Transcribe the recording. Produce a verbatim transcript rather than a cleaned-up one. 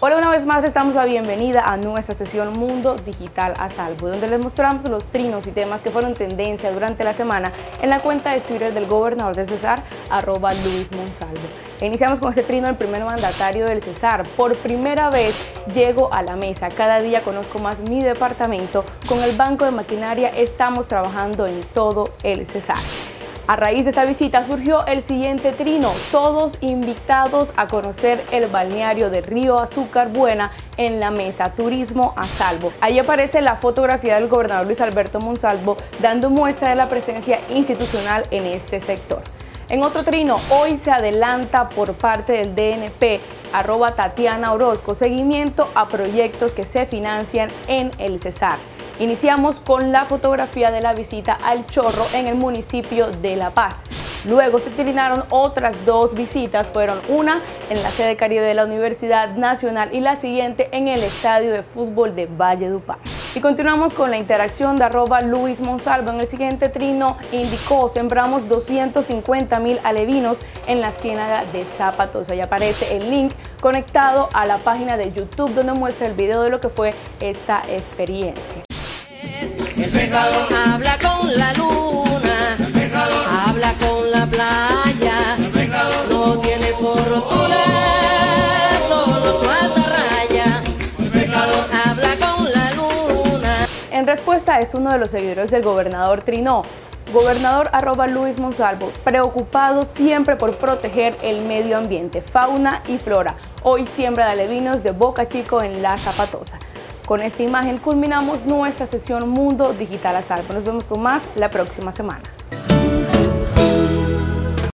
Hola, una vez más les damos la bienvenida a nuestra sesión Mundo Digital a Salvo, donde les mostramos los trinos y temas que fueron tendencia durante la semana en la cuenta de Twitter del gobernador de Cesar, arroba Luis Monsalvo. Iniciamos con este trino del primer mandatario del Cesar. Por primera vez llego a la mesa, cada día conozco más mi departamento, con el Banco de Maquinaria estamos trabajando en todo el Cesar. A raíz de esta visita surgió el siguiente trino, todos invitados a conocer el balneario de Río Azúcar Buena en la mesa Turismo a Salvo. Ahí aparece la fotografía del gobernador Luis Alberto Monsalvo dando muestra de la presencia institucional en este sector. En otro trino, hoy se adelanta por parte del D N P, arroba Tatiana Orozco, seguimiento a proyectos que se financian en el Cesar. Iniciamos con la fotografía de la visita al Chorro en el municipio de La Paz. Luego se trinaron otras dos visitas, fueron una en la sede Caribe de la Universidad Nacional y la siguiente en el estadio de fútbol de Valledupar. Y continuamos con la interacción de arroba Luis Monsalvo. En el siguiente trino indicó, sembramos doscientos cincuenta mil alevinos en la ciénaga de Zapatosa. Y aparece el link conectado a la página de YouTube donde muestra el video de lo que fue esta experiencia. El pescador habla con la luna, el pescador habla con la playa, el pescador no tiene por rosura, todo su alta raya, el pescador habla con la luna. En respuesta a esto, uno de los seguidores del gobernador trinó, gobernador arroba Luis Monsalvo, preocupado siempre por proteger el medio ambiente, fauna y flora. Hoy siembra de alevinos de Boca Chico en la Zapatosa. Con esta imagen culminamos nuestra sesión Mundo Digital a Salvo. Nos vemos con más la próxima semana.